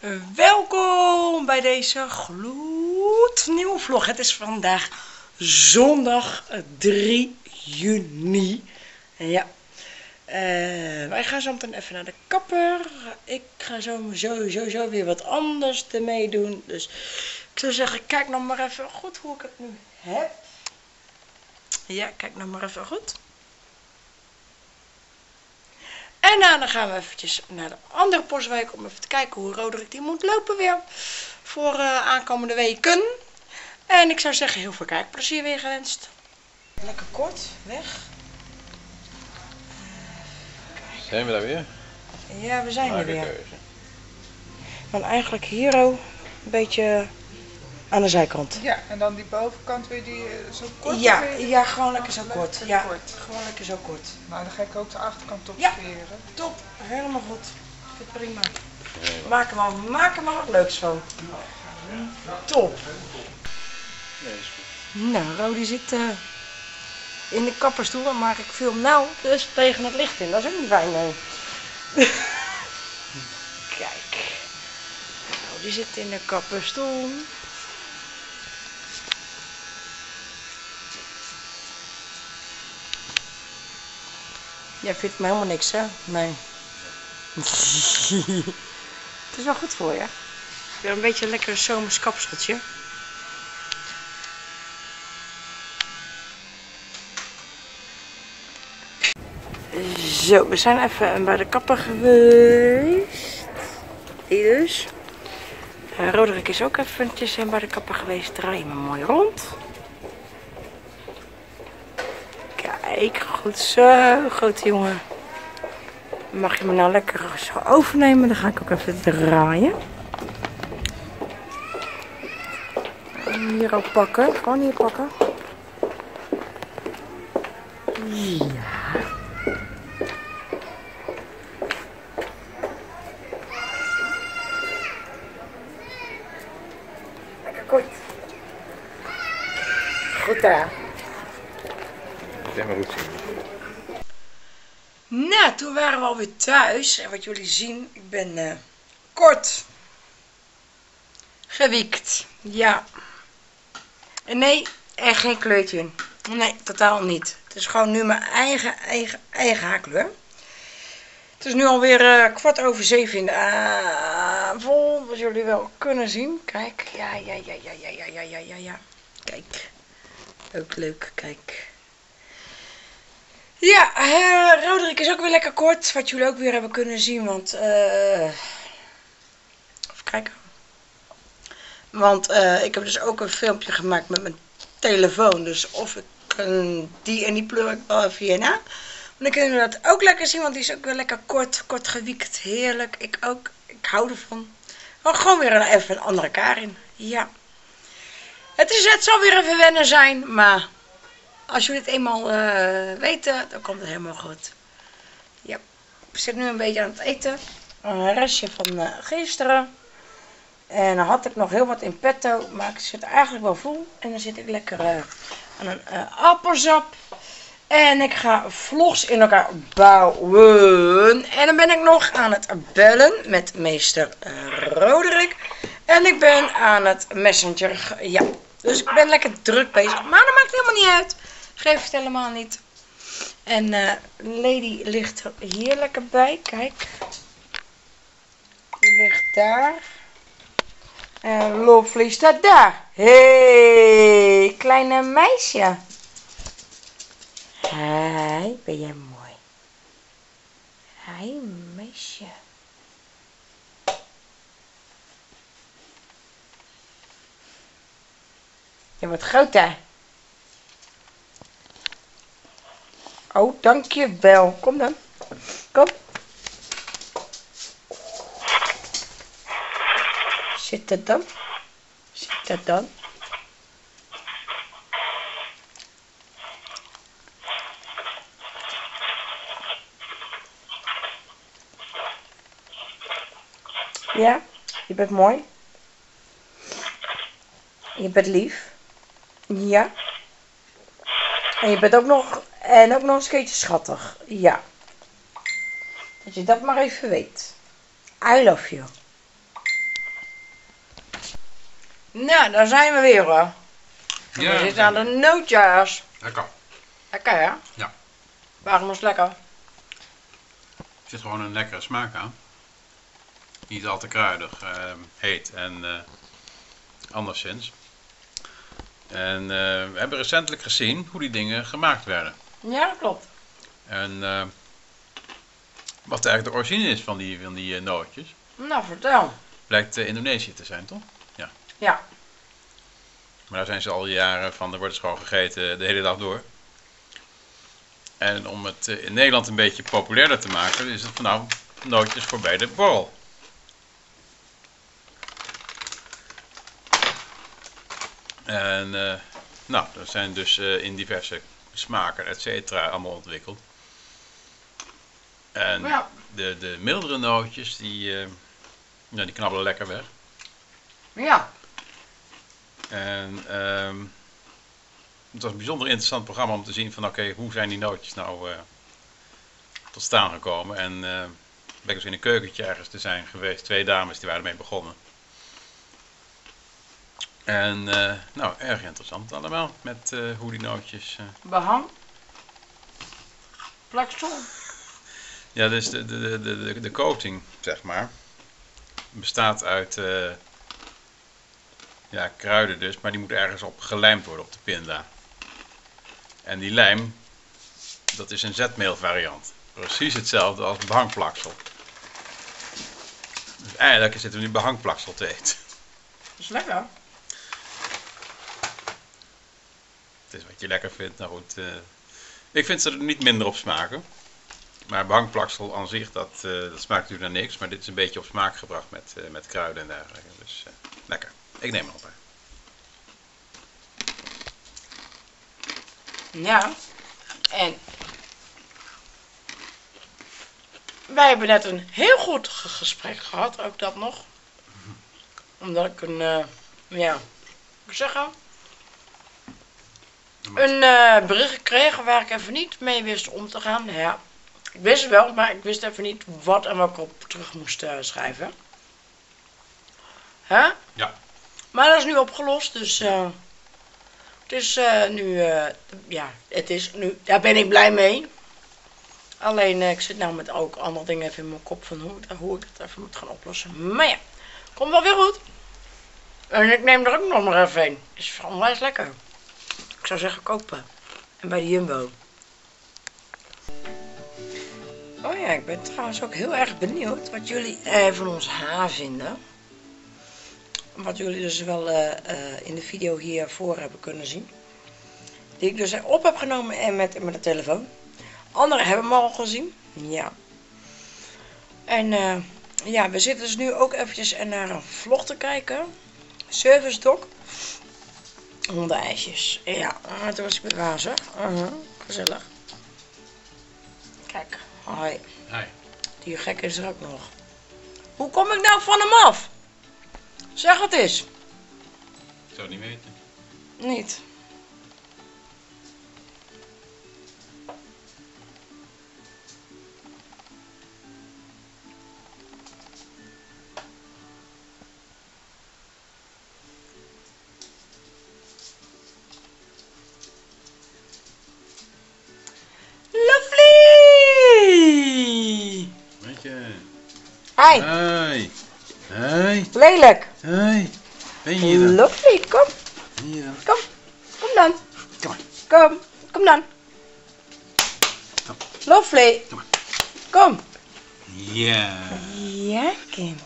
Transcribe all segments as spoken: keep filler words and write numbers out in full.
Welkom bij deze gloednieuwe vlog. Het is vandaag zondag drie juni. En ja, uh, wij gaan zo meteen even naar de kapper. Ik ga zo sowieso zo weer wat anders ermee doen. Dus ik zou zeggen, kijk nou maar even goed hoe ik het nu heb. Ja, kijk nou maar even goed. En nou, dan gaan we eventjes naar de andere postweek om even te kijken hoe Roderick die moet lopen weer voor uh, aankomende weken. En ik zou zeggen, heel veel kijkplezier weer gewenst. Lekker kort, weg. Uh, zijn we daar weer? Ja, we zijn Maak er weer. Keuze. Dan eigenlijk hier een beetje aan de zijkant. Ja, en dan die bovenkant weer die uh, zo kort? Ja, weer? ja, gewoon lekker zo kort. Ja, kort. gewoon lekker zo kort. Nou, dan ga ik ook de achterkant Ja. opscheren. Top, helemaal goed. Ik vind het prima. Maak er maar, maak er maar wat leuks van. Top. Nee, is goed. Nou, Rodi zit uh, in de kapperstoel, maar ik film nou dus tegen het licht in. Dat is ook niet fijn, nee. Kijk. Rodi zit in de kapperstoel. Jij vindt me helemaal niks, hè? Nee. Het is wel goed voor je. Weer een beetje een lekker zomers kapseltje. Zo, we zijn even bij de kapper geweest. Hier dus. Uh, Roderick is ook eventjes bij de kapper geweest. Draai me mooi rond. Kijk, goed zo, grote jongen. Mag je me nou lekker zo overnemen? Dan ga ik ook even draaien. Hier ook pakken. Gewoon hier pakken. Ja. Lekker kort. Goed daar. Zeg maar goed zien. Nou, toen waren we alweer thuis. En wat jullie zien, ik ben uh, kort gewiekt. Ja. En nee, er geen kleurtje in. Nee, totaal niet. Het is gewoon nu mijn eigen, eigen, eigen haarkleur. Het is nu alweer uh, kwart over zeven in de avond. Wat jullie wel kunnen zien. Kijk, ja, ja, ja, ja, ja, ja, ja, ja, ja, ja. Kijk. Ook leuk, kijk. Ja, uh, Roderick is ook weer lekker kort. Wat jullie ook weer hebben kunnen zien. Want, uh, even kijken. Want uh, ik heb dus ook een filmpje gemaakt met mijn telefoon. Dus of ik uh, die en die pleur ik wel even hierna. Maar dan kunnen jullie dat ook lekker zien. Want die is ook weer lekker kort, kort gewiekt. Heerlijk. Ik ook. Ik hou ervan. Maar gewoon weer een, even een andere Karin. Ja. Het, is, het zal weer even wennen zijn. Maar als jullie het eenmaal uh, weten, dan komt het helemaal goed. Ja. Ik zit nu een beetje aan het eten. Een restje van uh, gisteren. En dan had ik nog heel wat in petto, maar ik zit eigenlijk wel vol. En dan zit ik lekker uh, aan een uh, appelsap. En ik ga vlogs in elkaar bouwen. En dan ben ik nog aan het bellen met meester uh, Roderick. En ik ben aan het messenger. Ja, dus ik ben lekker druk bezig. Maar dat maakt helemaal niet uit. Geef het helemaal niet. En uh, Lady ligt er hier lekker bij. Kijk. Die ligt daar. En Lovely staat daar. Hey, kleine meisje. Hi, ben jij mooi. Hi, meisje. Je wordt groter. Oh, dankjewel. Kom dan. Kom. Zit het dan? Zit dat dan? Ja, je bent mooi. Je bent lief. Ja. En je bent ook nog, en ook nog eens een keertje schattig. Ja. Dat je dat maar even weet. I love you. Nou, daar zijn we weer hoor. Ja, we zitten aan de nootjes. lekker. Lekker hè? Ja. Waarom is het lekker? Er zit gewoon een lekkere smaak aan. Niet al te kruidig, uh, heet en uh, anderszins. En uh, we hebben recentelijk gezien hoe die dingen gemaakt werden. Ja, dat klopt. En uh, wat eigenlijk de origine is van die, van die uh, nootjes. Nou, vertel. Blijkt uh, Indonesië te zijn, toch? Ja. Ja. Maar daar zijn ze al die jaren van, er wordt dus gewoon gegeten de hele dag door. En om het uh, in Nederland een beetje populairder te maken, is het van nou, nootjes voor bij de borrel. En uh, nou, dat zijn dus uh, in diverse smaken, et cetera, allemaal ontwikkeld. En Ja. de, de mildere nootjes, die, uh, ja, die knabbelen lekker weg. Ja. En um, het was een bijzonder interessant programma om te zien van oké, okay, hoe zijn die nootjes nou uh, tot staan gekomen. En uh, ben ik dus in een keukentje ergens te zijn geweest, twee dames die waren ermee begonnen. En uh, nou, erg interessant allemaal met uh, hoe die nootjes... Uh... Behang. Plaksel. Ja, dus de, de, de, de, de coating, zeg maar, bestaat uit uh, ja, kruiden dus, maar die moeten ergens op gelijmd worden op de pinda. En die lijm, dat is een zetmeel variant. Precies hetzelfde als behangplaksel. Dus eigenlijk zitten we nu behangplaksel te eten. Dat is lekker. Het is wat je lekker vindt. Nou goed, uh, ik vind ze er niet minder op smaken. Maar behangplaksel aan zich, dat, uh, dat smaakt natuurlijk naar niks. Maar dit is een beetje op smaak gebracht met, uh, met kruiden en dergelijke. Dus uh, lekker. Ik neem er op. Ja. En wij hebben net een heel goed ge gesprek gehad, ook dat nog. Omdat ik een, uh, ja, hoe moet ik zeggen, een uh, bericht gekregen waar ik even niet mee wist om te gaan. Ja, ik wist het wel, maar ik wist even niet wat en wat ik op terug moest uh, schrijven. Hè? Ja. Maar dat is nu opgelost, dus uh, het is uh, nu, uh, ja, het is nu, daar ben ik blij mee. Alleen, uh, ik zit nou met ook andere dingen even in mijn kop van hoe, hoe ik het even moet gaan oplossen. Maar ja, komt wel weer goed. En ik neem er ook nog maar even een. Is onwijs lekker. Ik zou zeggen kopen. En bij de Jumbo. Oh ja, ik ben trouwens ook heel erg benieuwd wat jullie uh, van ons haar vinden. Wat jullie dus wel uh, uh, in de video hiervoor hebben kunnen zien. Die ik dus op heb genomen en met, met de telefoon. Anderen hebben hem al gezien. Ja. En uh, ja, we zitten dus nu ook eventjes naar een vlog te kijken. Service Dog. Hondenijsjes. Ja, het was ik weer wazig. Uh -huh. Gezellig. Kijk. Hoi. Hi. Die gek is er ook nog. Hoe kom ik nou van hem af? Zeg het eens. Ik zou het niet weten. Niet. Lovely! Weet je. Hi. Hi. Hi. Lelijk. Hi. Ben je dan? Lovely, kom. Ben je dan? Kom. Kom dan. Kom maar. Kom. Kom dan. Kom. Lovely. Kom maar. Kom. Ja. Ja, kind.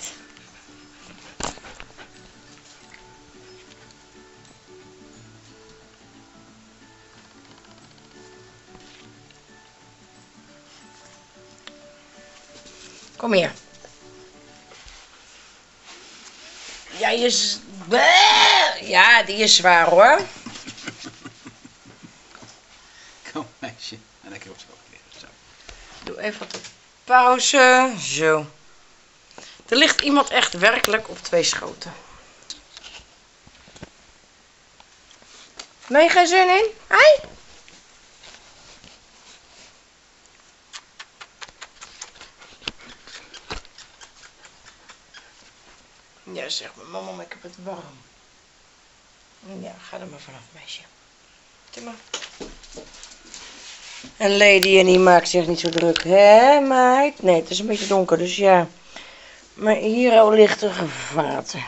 Kom hier. Ja, je is... Ja, die is zwaar hoor. Kom meisje. En lekker op schoot liggen. Zo. Doe even wat op pauze. Zo. Er ligt iemand echt werkelijk op twee schoten. Ben je geen zin in? Hi. Ja, zeg maar, mama, ik heb het warm. Ja, ga er maar vanaf, meisje. Timmer. Een lady en die maakt zich niet zo druk, hè meid? Nee, het is een beetje donker, dus ja. Maar hier al ligt er vaten.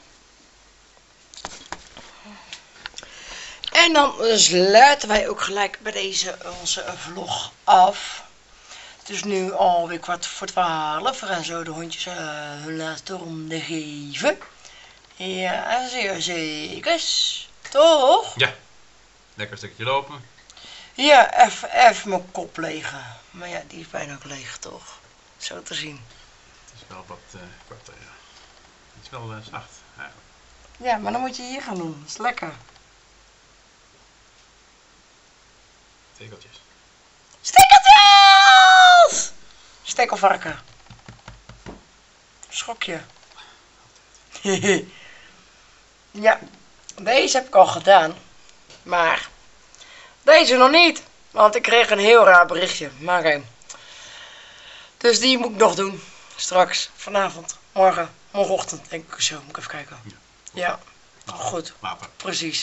En dan sluiten wij ook gelijk bij deze onze vlog af. Het is nu alweer kwart voor twaalf. We gaan zo de hondjes uh, hun laatste ronde geven. Ja, zeer zeker. Toch? Ja, lekker stukje lopen. Ja, even, even mijn kop legen. Maar ja, die is bijna ook leeg, toch? Zo te zien. Het is wel wat uh, korter, ja. Het is wel uh, zacht, eigenlijk. Ja, maar dan moet je hier gaan doen. Dat is lekker. Stekeltjes. Stekeltjes! Stekelvarken. Schokje. Ja, deze heb ik al gedaan. Maar deze nog niet. Want ik kreeg een heel raar berichtje. Maar oké. Dus die moet ik nog doen. Straks, vanavond, morgen, morgenochtend denk ik zo. Moet ik even kijken. Ja, ja. Goed. Wapen. Precies.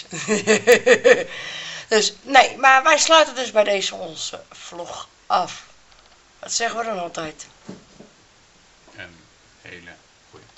Dus nee, maar wij sluiten dus bij deze onze vlog af. Wat zeggen we dan altijd? Een hele goeie.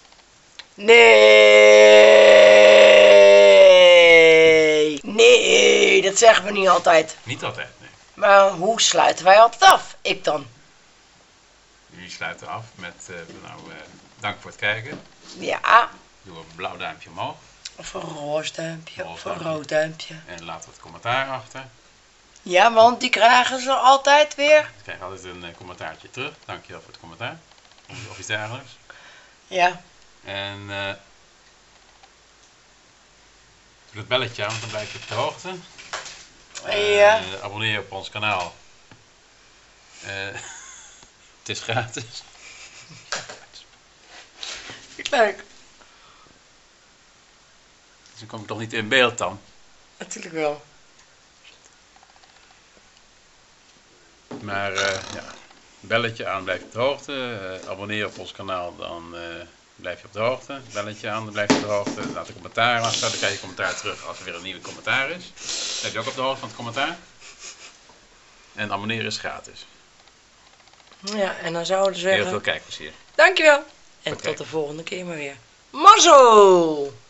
Nee. Nee, dat zeggen we niet altijd. Niet altijd, nee. Maar hoe sluiten wij altijd af? Ik dan. Jullie sluiten af met, uh, nou, uh, dank voor het kijken. Ja. Doe een blauw duimpje omhoog. Of een roze duimpje, Roze of een duimpje. rood duimpje. En laat wat commentaar achter. Ja, want die krijgen ze altijd weer. Ik krijg altijd een uh, commentaartje terug. Dankjewel voor het commentaar. Of, of iets dergelijks. Ja. En uh, doe het belletje aan, want dan blijf je op de hoogte. Ja. Uh, abonneer je op ons kanaal. Uh, het is gratis. Leuk. Dus dan kom ik toch niet in beeld dan. Natuurlijk wel. Maar uh, ja, belletje aan, blijf je op de hoogte. Uh, abonneer op ons kanaal, dan uh, blijf je op de hoogte. Belletje aan, dan blijf je op de hoogte. Laat een commentaar achter, dan krijg je commentaar terug als er weer een nieuwe commentaar is. Dan blijf je ook op de hoogte van het commentaar. En abonneren is gratis. Ja, en dan zouden we Heel zeggen... veel kijkplezier. Dankjewel. En Oké. tot de volgende keer maar weer. Mazzel!